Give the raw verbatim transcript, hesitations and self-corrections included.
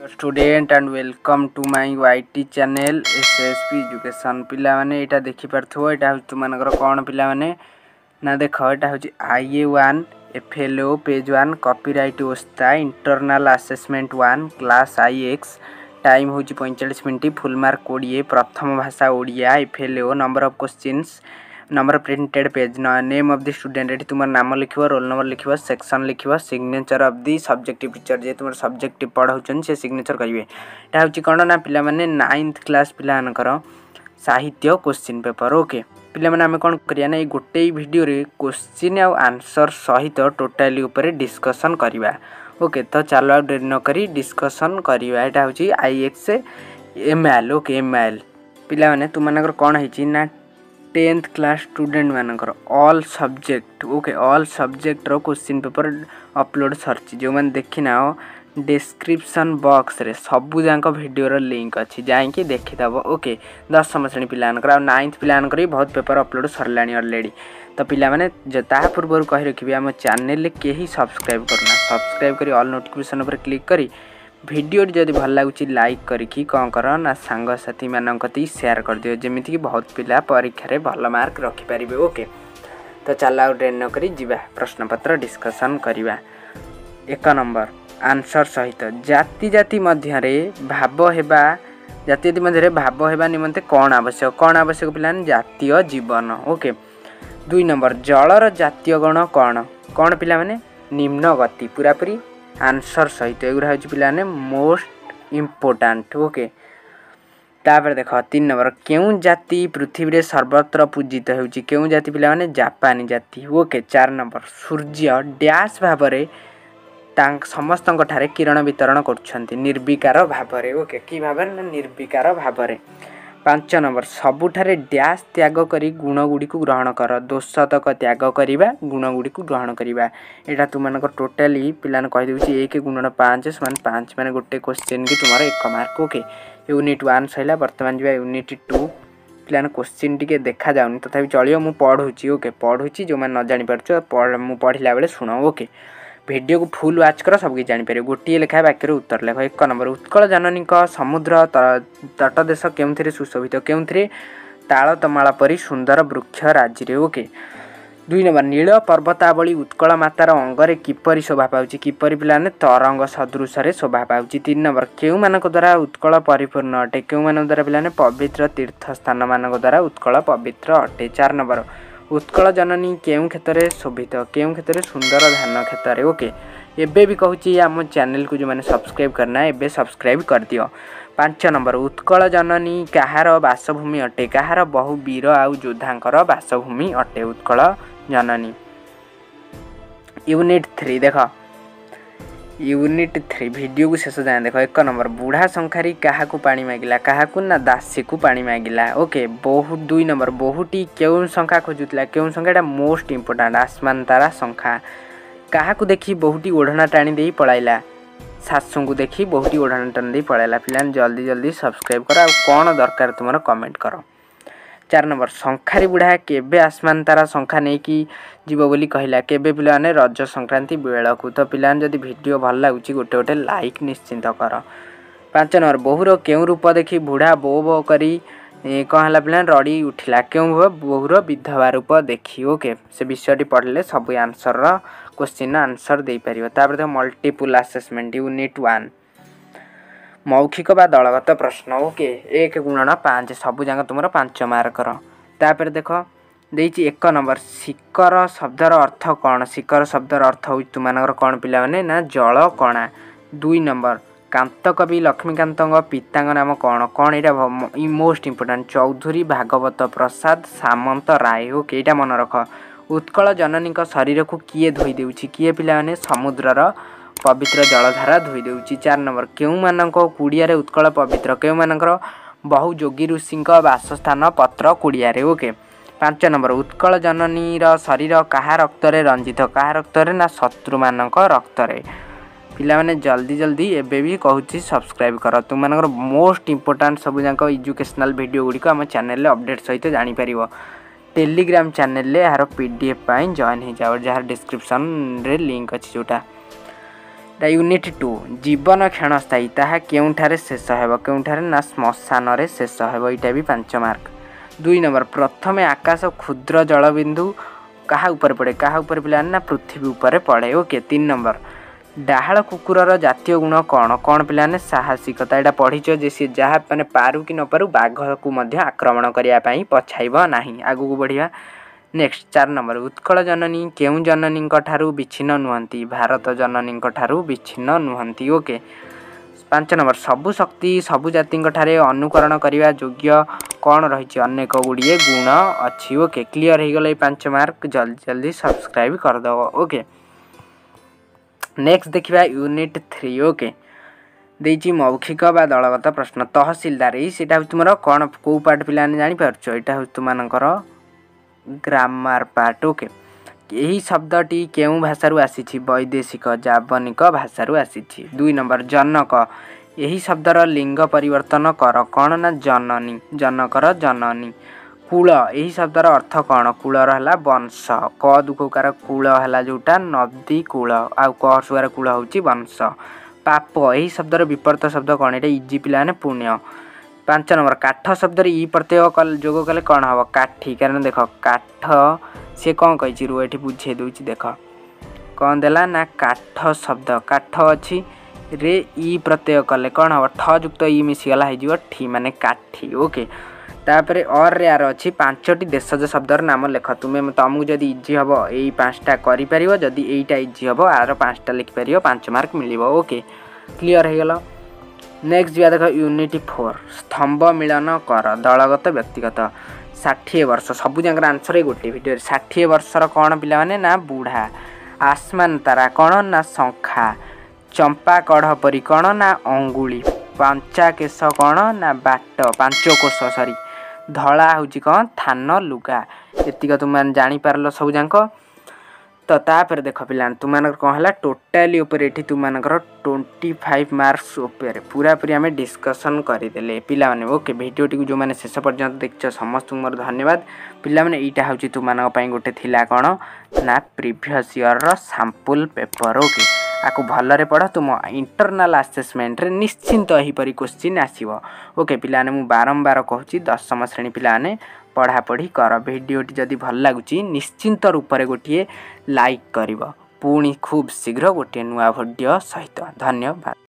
Student and welcome to my YT channel S S P education पिला माने एटा देखि परथो एटा हो तुम मानकर कोन पिला माने ना देखो एटा हो आई A one FLO page one copyright ओस्ता internal assessment one class I X time हो पैंतालीस मिनट फुल मार्क कोड़े प्रथम भाषा Odia FLO number of questions number printed page name of the student ये तुम नाम लिख रोल नंबर लिख सेक्शन लिख signature of the subjective teacher जे तुम सब्जेक्टिव पढ़ाऊँ से सिग्नेचर करेंगे यहाँ हूँ कौन ना पिला माने नाइन्थ क्लास पिलानकर साहित्य क्वेश्चन पेपर ओके पिला माने आमे कौन करिया ना गोटे वीडियो रे क्वेश्चन आउ आंसर सहित टोटाली ऊपर डिस्कशन करवा ओके तो चलो डेरी न करी डिस्कशन करवा यहाँ हूँ I X M L okay M L पिला माने तुम मानकर कौन है ना टेंथ क्लास स्टूडेंट मानकर all subject okay all subject रो क्वेश्चन पेपर अपलोड सर्च जो मैंने देखिना डिस्क्रिप्शन बॉक्स रे सबू जाक वीडियो रो लिंक अच्छी जाइए देखीदब ओके दशम श्रेणी पिलानकर नाइन्थ पिलानकर भी बहुत पेपर अपलोड सरला ऑलरेडी तो पिला माने ता पूर्व कही रखिए आम चैनल कहीं सब्सक्राइब करना सब्सक्राइब करी ऑल नोटिफिकेशन उपर क्लिक करी वीडियो जदि भल लगुच लाइक करके कौन कर ना सांगसाथी मानक शेयर कर दियो जमीती कि बहुत पिला परीक्षा रे भल मार्क रखिपारे ओके तो चल आउ डेरी न करी जीवा प्रश्नपत्र डिस्कशन करवा एक नंबर आंसर सहित जाति जाति मध्य भाव हेबा जाति जाति मध्य भाव हेबा निमंते कौन आवश्यक कौन आवश्यक पिला जातीय जीवन ओके दुई नंबर जलर जातीय गण कौन कौन पिला माने निम्न गति पूरा पूरी आंसर सहित एगुरा हूँ पिलाने मोस्ट इम्पोर्टाट ओके तापर देख तीन नंबर क्यों जाति पृथ्वी रे सर्वत्र पूजित होउची क्यों जाति पिला माने जापानी जाति ओके चार नंबर सूर्य डैश भाव रे तांक समस्त ठारे किरण वितरण करछंती निर्विकार भाव रे ओके की भाव रे निर्विकार भाव रे पांच नंबर सबुठारे डैश त्याग करी गुण गुड़ी को ग्रहण कर दोषतक त्याग करिबा गुण गुड़ी को ग्रहण करिबा एटा तुमनक टोटाली पिलान कहि देउची एक गुणन पाँच समान पाँच माने गोटे क्वेश्चन की तुमार एक मार्क ओके यूनिट वन सैला वर्तमान जीवा यूनिट टू पिलान क्वेश्चन टिके देखा जाउनी तथापि चलियो मु पढुची ओके पढुची जो माने न जानि परछो मु पढिला बेले सुनो ओके वीडियो को फुल वाच कर सबकि जापर गोटे लेखा वाक्य उत्तर लेख एक नंबर उत्कल जननी समुद्र तटदेश के सुशोभित के ताल तमाल परी सुंदर वृक्ष राज्य ओके दुई नंबर नील पर्वतावली उत्कल मातार अंगरे किपरि शोभा पाउची किपरि पिलाने तरंग सदृश शोभा पाउची तीन नंबर केउ मानक द्वारा उत्कल परिपूर्ण अटे केउ मानक द्वारा पिलाने पवित्र तीर्थ स्थान मानक द्वारा उत्कल पवित्र अटे चार नंबर उत्कल जननी केउं क्षेत्र शोभित केउं क्षेत्र सुंदर धान क्षेत्र ओके एबे भी कहूँ आम चैनल को जो मैंने सब्सक्राइब करना है एबे सब्सक्राइब कर दियो पांच नंबर उत्कल जननी कहार बासभूमि अटे कहार बहु वीर आउ योद्धांकर बासभूमि अटे उत्कल जननी यूनिट थ्री देख यूनिट थ्री वीडियो को शेष जाए देख एक नंबर बुढ़ा संखारी क्या पानी मागिला क्या ना दासी को पानी मागिला ओके बहु दुई नंबर बहुटी क्यों संख्या खोजुला क्यों संख्या मोस्ट इम्पोर्टाट आसमान तारा संख्या क्या देखी बहुटी ओढ़ना टाणी दे पलाइला शाशु को देखी बहुटी ओढ़ना टाणी दे पलाइला पिला जल्दी जल्दी सब्सक्राइब कर कौन दरकार तुम कमेंट कर चार नंबर संखारी बुढ़ा केबे आसमान तारा संख्या नहीं कि जीव बोली कहला केबे पिलाने रज संक्रांति बेल को तो पिलाने जदि वीडियो भल लगुच गोटे गोटे लाइक निश्चिंत कर पांच नंबर बहुर केउं रूप देखी बुढ़ा बो बो करी कौन है पिलाने रड़ी उठिला क्यों बहुर विधवा रूप देखी ओके से विषयटी पढ़ले सब आंसर क्वेश्चन आंसर दे पारिबो तापर देख मल्टीपल असेसमेंट यूनिट वन मौखिक बा दलगत प्रश्न ओके एक गुणन पाँच सबू जाक तुम पांच मार्क तापर देख देती एक नंबर शिकर शब्दर अर्थ कौन शिकर शब्दर अर्थ हो तुम कौन पिला माने ना जल कणा दुई नंबर कांत कवि लक्ष्मीकांत पिता नाम कौन कौन यहाँ most important Choudhary Bhagabat Prasad Samant Rai okay यहाँ मन रख उत्कल जननी शरीर को किए धोई देउछि किए पिला माने समुद्रर पवित्र जलधारा धोई देउछि चार नंबर केउं मानक कुड़िया उत्कल पवित्र केउं मानकर बहु जोगी ऋषि वासस्थान पत्र कुड़िया ओके पांच नंबर उत्कल जननी शरीर क्या रक्त रंजित क्या रक्त ना शत्रु मानक रक्त पिला माने जल्दी जल्दी एबे भी कहूँ सब्सक्राइब कर तुम मानकर मोस्ट इम्पोर्टाट सब जाक एजुकेशनल वीडियो गुड़िक आम चैनल अपडेट सहित जापर टेलीग्राम चैनल यार पीडीएफ जॉइन हो जाओ जहाँ डिस्क्रिप्शन रे लिंक अच्छी जोटा यूनिट टू जीवन क्षणस्थायी ताहा केउठारे शेष हेब केउठारे ना श्मशान रे शेष हेब एटा भी पांच मार्क। दुई नंबर प्रथमे आकाश क्षुद्र जलबिंदु कहा ऊपर पड़े कहा ऊपर पिला ना पृथ्वी ऊपर पड़े। ओके तीन नंबर डाहाल कुकुरर जातीय गुण कौन कौन पिलाने साहसिकता एटा पढ़ीच जे सी जहाँ माने पारु कि न पारु बाघ को मध्य आक्रमण करिया पई पछाइब नाही आगु को बढ़िया। नेक्स्ट चार नंबर उत्कल जननी केउ जननी ठारू विच्छिन्न नुहंती भारत जननी ठारू विच्छिन्न नुहंती। ओके पांच नंबर सबु शक्ति सबु जाति ठारे अनुकरण करिया योग्य कौन रही अनेक गुड़िए गुण अच्छी। ओके क्लियर हो गला पांच मार्क जल्दी जल्दी सब्सक्राइब कर दो। ओके नेक्स्ट देखिबा यूनिट थ्री। ओके देइची मौखिक बा दलगत प्रश्न तहसीलदार सेटा तुमरा कौन को पार्ट पिलाने जानि पारछो एटा हो तुमानकर ग्रामर पार्ट। ओके यही शब्दटी केउ भाषारू आसीछि वैदेशिक जावनिक भाषारू आसीछि। दुई नंबर जनक यही शब्दर लिंग परिवर्तन कर कौन ना जननी जनकर जननी। कूल यही शब्दर अर्थ कौन कूलर हला वंश क दुखकार कूल हला जोटा नदी कूल आ क सुआर कूल होची वंश। पाप यही शब्दर विपरीत शब्द कौन एटा इजी पिला ने पुण्य। पांच नंबर काठ शब्द ई प्रत्यय कल जोग कले कौन हम काठी कारण देख काठ सी कौन कही रू ये बुझे दूची देख कौन देला ना काठ शब्द काठ अच्छी रे ई प्रत्यय कले कौन हम ठ युक्त ई मिसीगला हो ठी माने काठी। ओके तापर और रे यार अच्छी पांचटी देशज शब्दर नाम लेख तुम्हें तुमको जदि इजी हम यही पाँचटा कर जदि यहीटा इजी हम आर पाँचटा लिखिपर पांच मार्क मिल। ओके क्लियर हो गला। नेक्स्ट जा देख यूनिट फोर स्तंभ मिलन कर दलगत व्यक्तिगत षाठी वर्ष सबू जाकर आंसर है गोटे भिडियो षाठी वर्षर कौन पिला माने ना बुढ़ा आसमान तारा कौन ना शंखा चंपा कढ़ परी कौन ना अंगुली पांचा केश कौन ना बाट पांच कोश सॉरी धला हूँ कौन थान लुगा एतिक तुम जानी पारल सब जाक। तो तापर देख पिला तुम कौन है टोटाली उपर एठी तुम ट्वेंटी फाइव मार्क्स उपर पूरा पूरी आम डिस्कसन करदे पिला माने। ओके भिडियोटी जो मैंने शेष पर्यंत देखिए समस्त मोर धन्यवाद पिला माने एटा हूँ तुम गोटे थिला कौन ना previous year sample paper. Okay आपको भलरे पढ़ तुम इंटरनल असेसमेंट रे निश्चिंत एहीपरी क्वेश्चन आसीबो। ओके पिलाने मु बारंबार कहूँ दशम श्रेणी पिलाने पढ़ापढ़ी कर भिडियोटी जदि भल लगुच निश्चिंत रूप से गोटे लाइक कर पुणी खूब शीघ्र गोटे नुआ भिडियो सहित धन्यवाद।